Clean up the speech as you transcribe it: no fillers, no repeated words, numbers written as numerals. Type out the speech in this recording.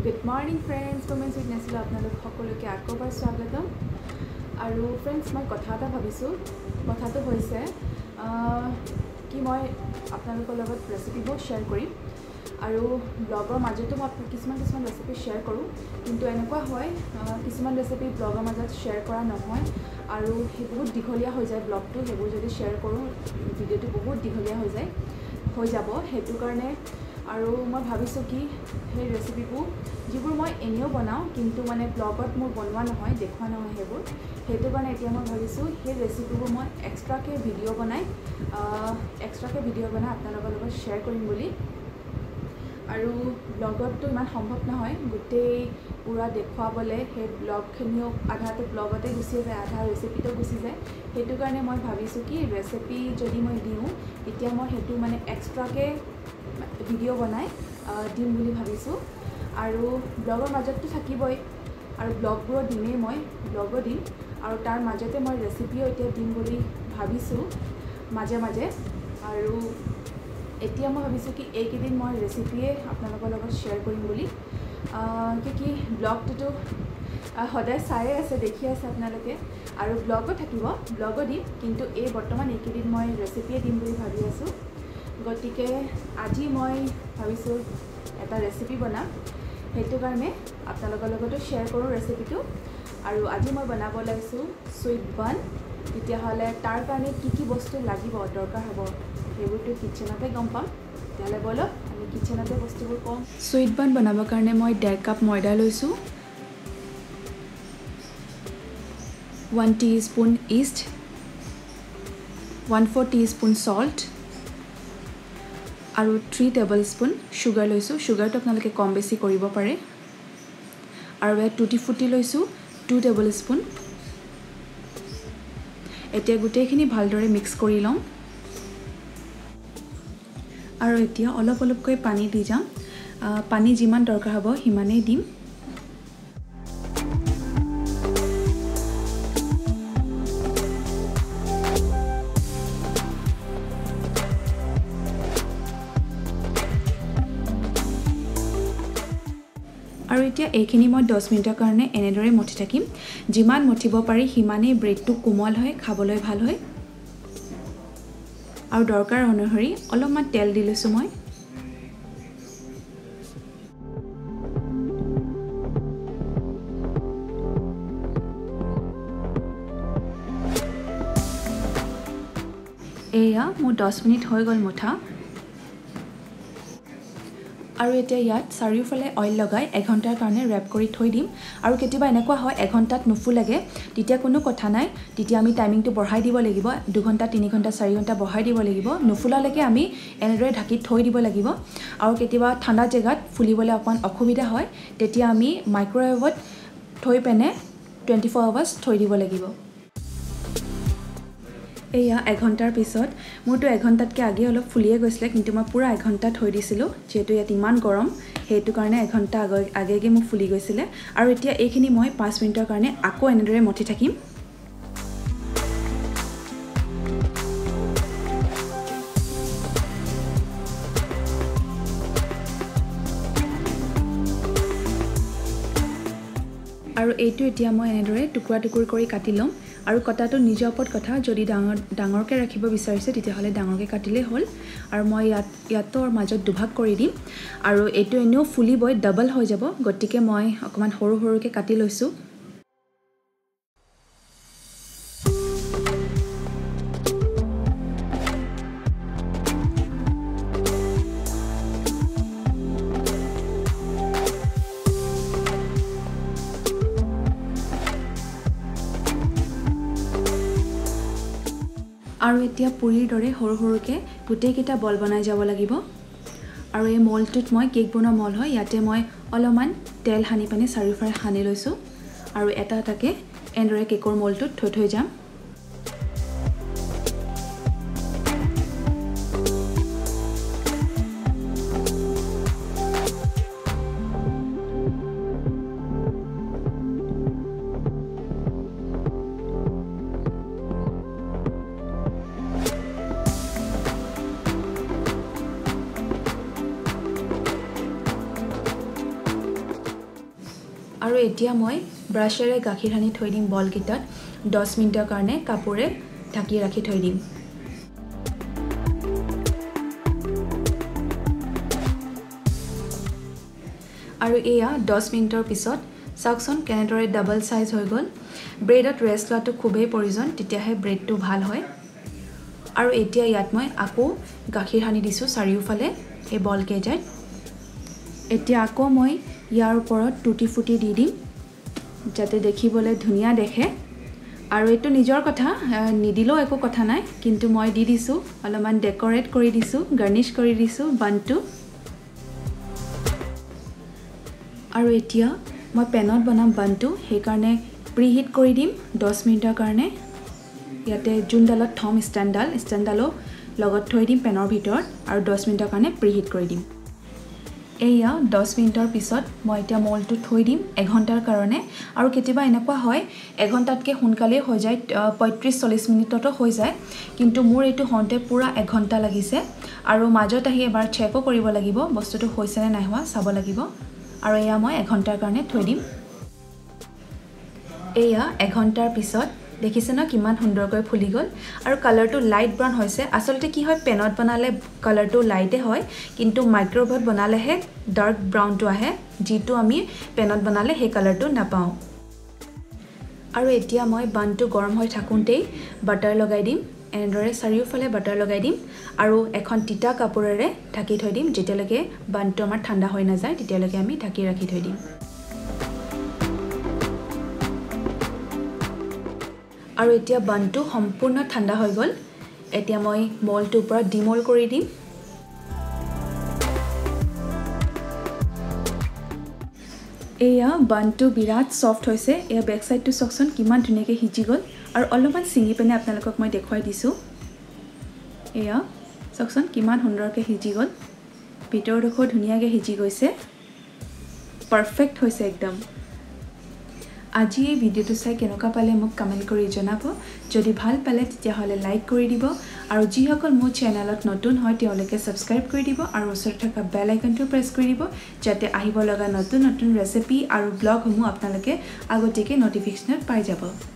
Good morning friends, Women's Weakness lo apnalok সকলোকে আকবাৰ স্বাগতম আৰু friends মই কথা এটা ভাবিছো কথাটো হৈছে কি মই আপোনালোকৰ লগত ৰেচিপিবোৰ শেয়াৰ কৰিম আৰু ব্লগৰ মাজতো মই কিছুমান ৰেচিপি শেয়াৰ কৰোঁ কিন্তু এনেকুৱা হয় কিছুমান ৰেচিপি ব্লগৰ মাজত শেয়াৰ কৰা নহয় আৰু হে বহুত দীঘলীয়া হৈ যায় ব্লগটো হেবোৰ যদি শেয়াৰ কৰোঁ ভিডিঅ'টো বহুত দীঘলীয়া হৈ যাব হেতু কাৰণে আৰু মই ভাবিছো কি সেই ৰেচিপিবোৰ যিবোৰ মই এনেও বনাওঁ কিন্তু মানে ব্লগত মোৰ বনোৱা নহয় দেখুৱা নহয় হেবোৰ হেতু কাৰণে এতিয়া মই ভাবিছো সেই ৰেচিপিবোৰ মই এক্সট্ৰাকে ভিডিঅ' বনাই আপোনালোকৰ লগত শেয়াৰ কৰিম বুলি আৰু ব্লগতটো ইমান সম্ভৱ নহয় গোটেই পুৰা দেখুৱাবলে সেই ব্লগখিনিও আধাটো ব্লগতে গুচি যায় আধা ৰেচিপিটো গুচি যায় হেতু কাৰণে মই ভাবিছো কি ৰেচিপি যদি মই দিওঁ এতিয়া মই হেতু মানে এক্সট্ৰাকে ভিডিঅ' বনাই দিম বুলি ভাবিছো আৰু ব্লগৰ মাজতটো থাকিবই আৰু ব্লগবোৰ দিমেই মই ব্লগো দিম আৰু তাৰ মাজতে মই ৰেচিপিও এতিয়া দিম বুলি ভাবিছো মাজে আৰু এতিয়া মই ভাবিছো কি এইকেইদিন মই ৰেচিপিয়ে আপোনালোকৰ লগত শেয়াৰ কৰিম বুলি কি ব্লগটো সদায় চাই আছে দেখি আছে আপোনালোকে আৰু ব্লগো থাকিব ব্লগো দিম কিন্তু এই বৰ্তমান এইকেইদিন মই ৰেচিপিয়ে দিম বুলি ভাবি আছো গতিকে আজি মই ভাবিছো এটা ৰেচিপি বনাম হেতু কাৰণে আপোনালোকৰ লগতো শেয়াৰ কৰোঁ ৰেচিপিটো আৰু আজি মই বনাব লাইছো সুইট বান তেতিয়া হলে তাৰ কাৰণে কি বস্তু লাগিব দৰকাৰ হ'ব হেবুটো কিচেনতে গম পাম তেলে বলো আমি কিচেনতে বস্তুবোৰ কম সুইট বান বনাবৰ কাৰণে মই 1.5 কাপ ময়দা লৈছো 1 টিস্পুন ইষ্ট 1/4 টিস্পুন সল্ট আৰু 3 টেবলস্পুন সুগাৰ লৈছো সুগাৰটো আপোনালোকে কম বেছি কৰিব পাৰে আৰু টুটি ফুটি লৈছো 2 টেবলস্পুন এতিয়া গুটেইখিনি ভালদৰে মিক্স কৰি লম আৰু এতিয়া অলপকৈ পানী দি যাম পানী যিমান দৰকাৰ হ'ব হিমানেই দিম আৰু এতিয়া এইখিনি মই 10 মিনিটৰ কাৰণে এনেদৰে মঠি থাকিম যিমান মঠিব পাৰি হিমানেই ব্ৰেডটো কোমল হয় খাবলৈ ভাল হয় আৰু দৰকাৰ অনুসৰি অলপমান তেল দি লৈছো মই এয়া মোৰ 10 মিনিট হৈ গল মঠা আৰু এতিয়া ইয়াত চাৰিওফালে অইল লগাই 1 ঘণ্টাৰ কাৰণে ৰ‍্যাপ কৰি থৈ দিম আৰু কেতিয়াবা এনেকুৱা হয় 1 ঘণ্টাত নুফুলেগে তেতিয়া কোনো কথা নাই তেতিয়া আমি টাইমিংটো বঢ়াই দিব লাগিব 2 ঘণ্টা 3 ঘণ্টা 4 ঘণ্টা বঢ়াই দিব লাগিব নুফুলালৈকে আমি এনেদৰে ঢাকি থৈ দিব লাগিব আৰু কেতিয়াবা ঠাণ্ডা জেগাত ফুলিবলৈ অকমান অসুবিধা হয় তেতিয়া আমি মাইক্ৰৱেভত থৈ পেনে 24 আৱাৰ্ছ থৈ দিব লাগিব এয়া 1 ঘণ্টাৰ পিছত মোৰটো 1 ঘণ্টাতকৈ আগে অলপ ফুলিয়ে গৈছিল কিন্তু মই পুৰা 1 ঘণ্টা থৈ দিছিলো যেহেতু ইয়াত ইমান গৰম হেতু কাৰণে 1 ঘণ্টা আগেগে মোক ফুলি গৈছিল আৰু এতিয়া এইখিনি মই 5 মিনিটৰ কাৰণে আকৌ এনেদৰে মঠি থাকিম আৰু এইটো এতিয়া মই এনেদৰে টুকুৰা কৰি কাটি লম আৰু কটাটো নিজৰ ওপৰত কথা যদি ডাঙৰকে ৰাখিব বিচাৰিছে তেতিয়া হলে ডাঙৰকে কাটিলে হ'ল আৰু মই ইয়াতৰ মাজত দুভাগ কৰি দিম আৰু এইটো এনেও ফুলিবই ডাবল হৈ যাব গতিকে মই অকমান সৰুকে কাটি লৈছো আৰু এতিয়া পুৰিৰ দৰে সৰুকে গুটেইকেইটা বল বনাই যাব লাগিব আৰু এই মলটোত মই কেক বনোৱা মল হয় ইয়াতে মই অলপমান তেল হানি পানি চাৰিওফালে হানি লৈছো আৰু এটাকে এনেদৰে কেকৰ মলটোত থৈ যাম আৰু এতিয়া মই ব্ৰাশেৰে গাখীৰ সানি থৈ দিম বলকেইটাত 10 মিনিটৰ কাৰণে কাপোৰে ঢাকি ৰাখি থৈ দিম আৰু এয়া 10 মিনিটৰ পিছত চাওকচোন কেনেদৰে ডাবল সাইজ হৈ গ'ল ব্ৰেডত ৰেষ্ট লোৱাটো খুবেই প্ৰয়োজন তেতিয়াহে ব্ৰেডটো ভাল হয় আৰু এতিয়া ইয়াত মই আকৌ গাখীৰ সানি দিছোঁ চাৰিওফালে এই বল কেইটাত এতিয়া আকৌ মই ইয়াৰ ওপৰত টুটি ফুটি দি দিম যাতে দেখিবলৈ ধুনীয়া দেখে আৰু এটো নিজৰ কথা নিদিলেও একো কথা নাই কিন্তু মই দি দিছোঁ অলপমান ডেকৰেট কৰি দিছোঁ গাৰ্নিশ কৰি দিছোঁ বানটো আৰু এতিয়া মই পেনত বনাম বানটো সেই কাৰণে প্ৰিহিট কৰি দিম 10 মিনিটৰ কাৰণে ইয়াতে জুনডালত থম ষ্টেণ্ডডালো লগত থৈ দিম পেনৰ ভিতৰত আৰু 10 মিনিটৰ কাৰণে প্ৰিহিট কৰি দিম এয়া 10 মিনিটৰ পিছত মই এতিয়া মলটো থৈ দিম 1 ঘণ্টাৰ কাৰণে আৰু কেতিয়াবা এনেকুৱা হয় 1 ঘণ্টাতকৈ সোনকালে হৈ যায় 35-40 মিনিটতো হৈ যায় কিন্তু মোৰ এইটো হওঁতে পুৰা 1 ঘণ্টা লাগিছে আৰু মাজত আহি এবাৰ চেকো কৰিব লাগিব বস্তুটো হৈছে নে নাই হোৱা চাব লাগিব আৰু এয়া মই 1 ঘণ্টাৰ কাৰণে থৈ দিম এয়া 1 ঘণ্টাৰ পিছত দেখিছে না কিমান সুন্দৰকৈ ফুলি গ'ল আৰু কালাৰটো লাইট ব্ৰাউন হৈছে আসলতে কি হয় পেনত বনালে কালাৰটো লাইটে হয় কিন্তু মাইক্ৰ'ৱেভত বনালেহে ডাৰ্ক ব্ৰাউনটো আহে যেটো আমি পেনত বনালে সেই কালাৰটো নাপাওঁ আৰু এতিয়া মই বানটো গৰম হৈ থাকুনতেই বাটাৰ লগাই দিম এনেদৰে চাৰিওফালে বাটাৰ লগাই দিম আৰু এখন তিতা কাপোৰেৰে ঢাকি থৈ দিম যেতিয়ালৈকে বানটো আমাৰ ঠাণ্ডা হৈ নাযায় তেতিয়ালৈকে আমি ঢাকি ৰাখি থৈ দিম আৰু এতিয়া বানটো সম্পূৰ্ণ ঠাণ্ডা হৈ গ'ল এতিয়া মই মলটো ওপৰত ডিমল কৰি দিম এয়া বানটো বিৰাট সফট হৈছে এয়া বেক সাইডটো চকচন কিমান ধুনীয়াকৈ সিজি গ'ল আৰু অলপমান সিঙি পেনে আপোনালোকক মই দেখুৱাই দিছোঁ এয়া চকচন কিমান সুন্দৰকৈ সিজি গ'ল ভিতৰডোখৰ ধুনীয়াকৈ সিজি গৈছে পাৰফেক্ট হৈছে একদম আজি এই ভিডিঅ'টো চাই কেনেকুৱা পালে মোক কমেন্ট কৰি জনাব যদি ভাল পালে তেতিয়াহ'লে লাইক কৰি দিব আৰু যিসকল মোৰ চেনেলত নতুন হয় তেওঁলোকে সাবস্ক্ৰাইব কৰি দিব আৰু ওচৰত থকা বেল আইকনটো প্ৰেছ কৰি দিব যাতে আহিব লগা নতুন নতুন ৰেচিপি আৰু ব্লগসমূহ আপোনালোকে আগতীয়াকৈ নটিফিকেশ্যনত পাই যাব